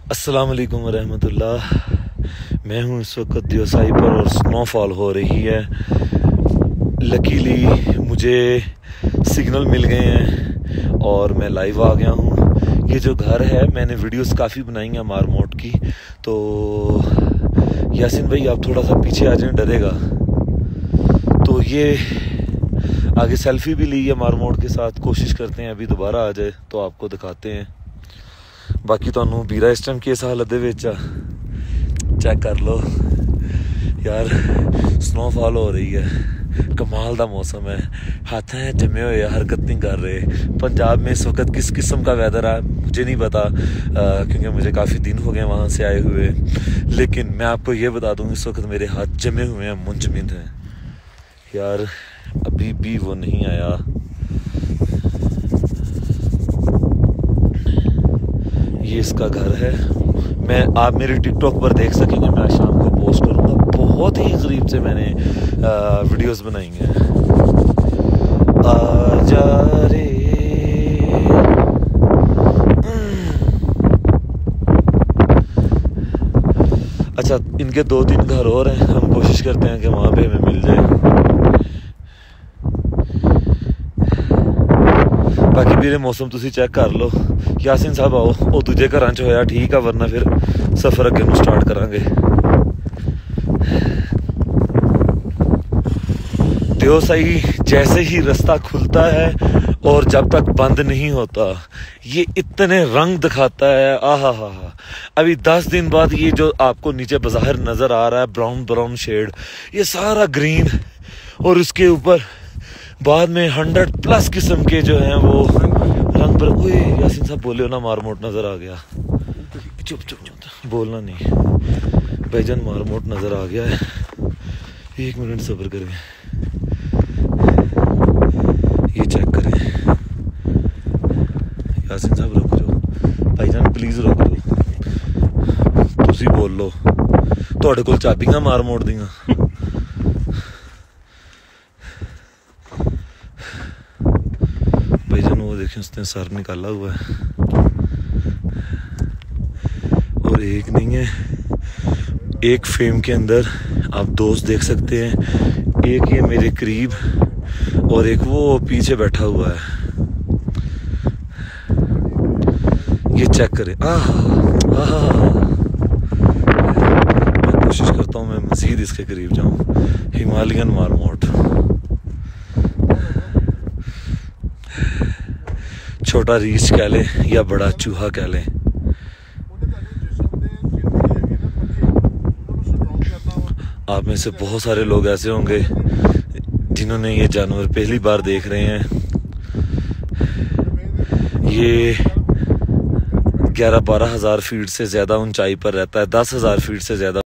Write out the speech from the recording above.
अस्सलाम वालेकुम वरहमतुल्लाह। मैं हूँ इस वक्त दियोसाई पर और स्नोफॉल हो रही है। लकीली मुझे सिग्नल मिल गए हैं और मैं लाइव आ गया हूँ। ये जो घर है, मैंने वीडियोस काफ़ी बनाई हैं मारमोट की, तो यासिन भाई आप थोड़ा सा पीछे आ जाएं, डरेगा। तो ये आगे सेल्फी भी ली है मारमोट के साथ, कोशिश करते हैं अभी दोबारा आ जाए तो आपको दिखाते हैं। बाकी तो बीरा इस टाइम किस हालत दे विच चेक कर लो यार। स्नोफॉल हो रही है, कमाल दा मौसम है, हाथ हैं जमे हुए, हरकत नहीं कर रहे। पंजाब में इस वक्त किस किस्म का वेदर है मुझे नहीं पता, क्योंकि मुझे काफ़ी दिन हो गए वहाँ से आए हुए। लेकिन मैं आपको ये बता दूँ, इस वक्त मेरे हाथ जमे हुए हैं, मुंजमद हैं यार। अभी भी वो नहीं आया। ये इसका घर है। आप मेरी टिकटॉक पर देख सकेंगे, मैं शाम को पोस्ट करूँगा। बहुत ही करीब से मैंने वीडियोस बनाई हैं। आजा रे अच्छा, इनके 2-3 घर और हैं, हम कोशिश करते हैं कि वहाँ पे हमें मिल जाए। बाकी मेरे मौसम तुसी चेक कर लो। यासिन साहब आओ, वो दूजे घर च होया ठीक है, वरना फिर सफ़र अगे नूं स्टार्ट करांगे। दियोसाई जैसे ही रास्ता खुलता है और जब तक बंद नहीं होता, ये इतने रंग दिखाता है। आहा हा हा। अभी 10 दिन बाद ये जो आपको नीचे बाहर नजर आ रहा है, ब्राउन ब्राउन शेड, ये सारा ग्रीन, और उसके ऊपर बाद में 100+ किस्म के जो हैं वो रंग पर। यासिन साहब बोले हो ना, मारमोट नजर आ गया। चुप चुप चुप, बोलना नहीं भाईजान, मारमोट नजर आ गया है। 1 मिनट सब्र करें, ये चेक करें। यासिन साहब रुक जाओ, भाईजान प्लीज रुक जाओ। तुसी बोल लो, तुहाडे कोल चाबियां मारमोट दियां। भाईजान वो देखें, उसने सर निकाला हुआ है, और एक नहीं है, एक फ्रेम के अंदर आप दोस्त देख सकते हैं। एक ये मेरे करीब और एक वो पीछे बैठा हुआ है। ये चेक करें। मैं कोशिश करता हूँ मैं मजीद इसके करीब जाऊं। हिमालयन मारमोट, छोटा रीछ कह लें या बड़ा चूहा कह लें। आप में से बहुत सारे लोग ऐसे होंगे जिन्होंने ये जानवर पहली बार देख रहे हैं। ये 11-12 हज़ार फीट से ज़्यादा ऊंचाई पर रहता है, 10,000 फीट से ज़्यादा।